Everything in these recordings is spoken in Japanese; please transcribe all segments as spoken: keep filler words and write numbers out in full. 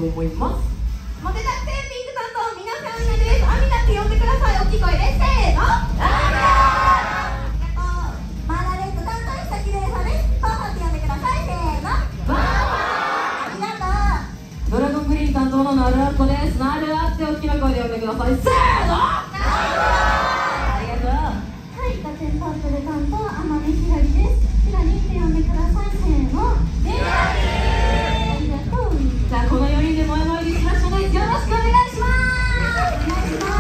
思います。 モテたくてピンク担当皆さんアミナです。アミナって呼んでください。大きい声でせーの、アミナ。ありがとう。マーラレッド担当したきれいさです。パーパーって呼んでください。せーの、パーパー。ありがとう。 ドラゴングリーン担当のなるあっこです。なるあって大きな声で呼んでください。せーの、ありがとう。 はい、ガテンパープル担当天音ひらりです。ひらりって呼んでください。せーの、ひらり。ありがとう。 じゃあこのよにんで萌え萌えにしましょうね。よろしくお願いします。 お願いします。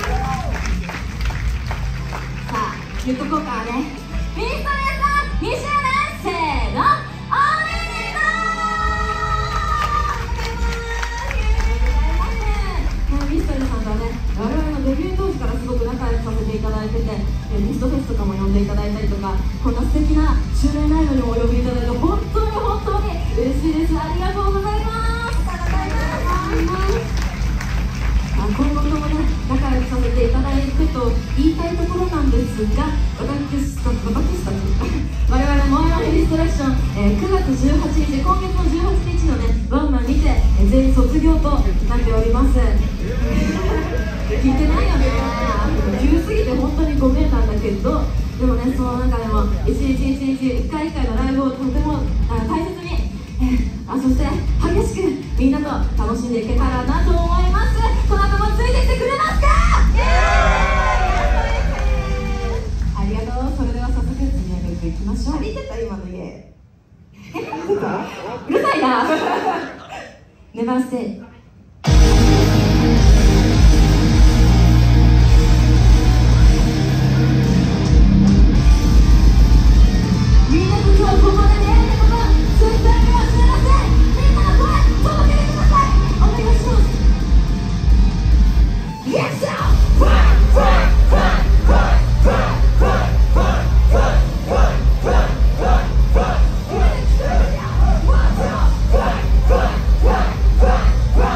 さあ言っとこうかね。ミストレさんにしゅうねん、せーの、おめでとう。ミストレさんとはね、我々のデビュー当時からすごく仲良くさせていただいてて、ミストフェスとかも呼んでいただいたりとか、こんな素敵な襲名ないのにもお呼びいただいて本当に本当に嬉しいです。ありがとうございます。今後ともね、仲良くさせていただいてと言いたいところなんですが、私たち、私たち、我々モアナインストラクション、えー、くがつじゅうはちにち、今月のじゅうはちにちのね、ワンマンにて、えー、全員卒業となっております。聞いてないよね。急すぎて本当にごめんなんだけど、でもね、その中でも一日一日一回一回のライブをとてもあ大切に、えー、あそして激しくみんなと楽しんでいけたらなと思います。この後もついてきてくれますか？イエーイ！ありがとう。それでは早速積み上げていきましょう。 借りてた今の家。 え？うるさいな。ネバーステイ。みんなと今日ここで出会えたこと絶対に忘れません。みんなの声届けてください。お願いします。Yes sir! Fly, fly, fly, fly, fly, fly, fly, fly, fly, fly, fly, fly. Fly, fly, fly, fly, fly, fly, fly,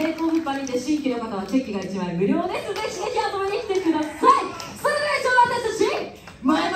栄光物販にて新規の方はチェキがいちまい無料です。ぜひぜひ遊びに来てください。それでは一緒に私たち前